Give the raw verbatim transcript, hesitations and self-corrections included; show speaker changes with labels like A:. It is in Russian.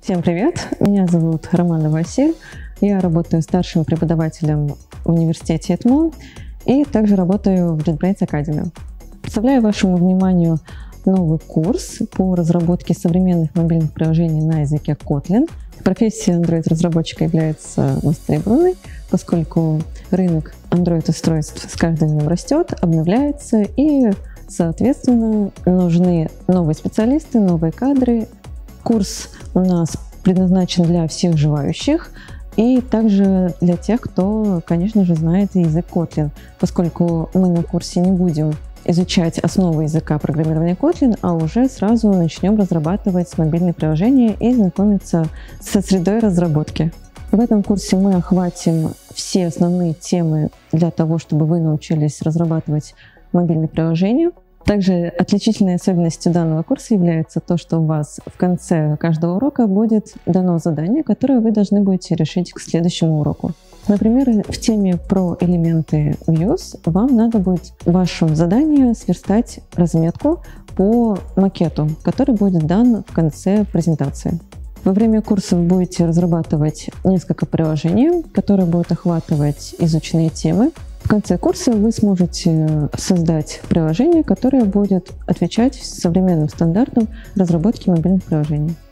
A: Всем привет! Меня зовут Романа Василь. Я работаю старшим преподавателем в университете ЭТМО и также работаю в JetBrains Academy. Представляю вашему вниманию новый курс по разработке современных мобильных приложений на языке Kotlin. Профессия Android-разработчика является востребованной, поскольку рынок Android-устройств с каждым днем растет, обновляется и, соответственно, нужны новые специалисты, новые кадры. Курс у нас предназначен для всех желающих и также для тех, кто, конечно же, знает язык Kotlin, поскольку мы на курсе не будем изучать основы языка программирования Kotlin, а уже сразу начнем разрабатывать мобильные приложения и знакомиться со средой разработки. В этом курсе мы охватим все основные темы для того, чтобы вы научились разрабатывать мобильные приложения. Также отличительной особенностью данного курса является то, что у вас в конце каждого урока будет дано задание, которое вы должны будете решить к следующему уроку. Например, в теме про элементы Views вам надо будет в вашем задании сверстать разметку по макету, который будет дан в конце презентации. Во время курса вы будете разрабатывать несколько приложений, которые будут охватывать изученные темы. В конце курса вы сможете создать приложение, которое будет отвечать современным стандартам разработки мобильных приложений.